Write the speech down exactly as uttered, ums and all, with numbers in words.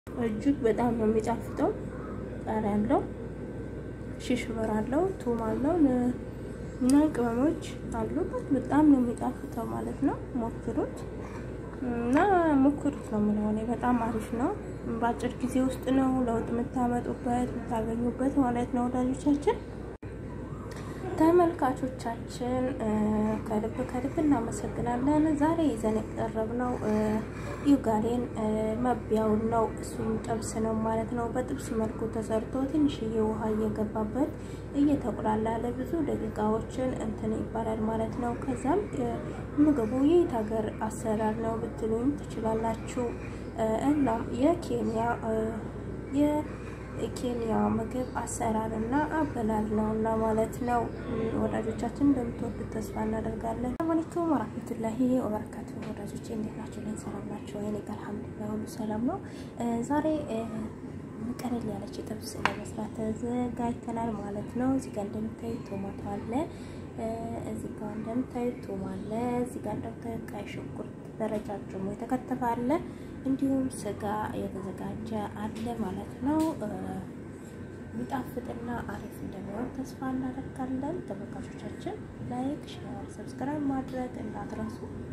እጅግ በጣም ነው የሚጣፍጠው። ቃሪያ አለው፣ ሽሽብራ አለው፣ ቱም አለው እና ቅመሞች አሉበት። በጣም ነው የሚጣፍጠው ማለት ነው። ሞክሩት እና ሞክሩት ነው የምለው። በጣም አሪፍ ነው። በአጭር ጊዜ ውስጥ ነው ለውጥ የምታመጡበት የምታገኙበት ማለት ነው ወዳጆቻችን ተመልካቾቻችን ከልብ ከልብ እናመሰግናለን። ዛሬ ይዘን የቀረብነው ዩጋሌን መብያው ነው። እሱም ጥብስ ነው ማለት ነው። በጥብስ መልኩ ተሰርቶ ትንሽዬ ውሃ እየገባበት እየተቆላላ ለብዙ ደቂቃዎችን እንትን ይባላል ማለት ነው። ከዛም ምግቡ የት ሀገር አሰራር ነው ብትሉኝ ትችላላችሁ። እናም የኬንያ የኬንያ ምግብ አሰራር እና አበላል ነውና ማለት ነው። ወዳጆቻችን እንደምትወዱት ተስፋ እናደርጋለን። ሰላም አለይኩም ወራህመቱላሂ ወበረካቱሁ። ወዳጆቼ እንዴት ናችሁ? ላይ ሰላም ናችሁ? እኔ ጋር አልሐምዱሊላህ ሁሉ ሰላም ነው። ዛሬ ቀለል ያለች ጥብስ ለመስራት ተዘጋጅተናል ማለት ነው። እዚህ ጋር እንደምታዩት ቶማቶ አለ፣ እዚህ ጋር እንደምታዩት ቶማቶ አለ፣ እዚህ ጋር እንደምታዩት ቀይ ሽንኩርት በረጃጅሙ የተከተፈ አለ፣ እንዲሁም ስጋ የተዘጋጀ አለ ማለት ነው። ሚጣፍጥና አሪፍ እንደሚሆን ተስፋ እናደርጋለን። ተመልካቾቻችን ላይክ፣ ሼር፣ ሰብስክራይብ ማድረግ እንዳትረሱ።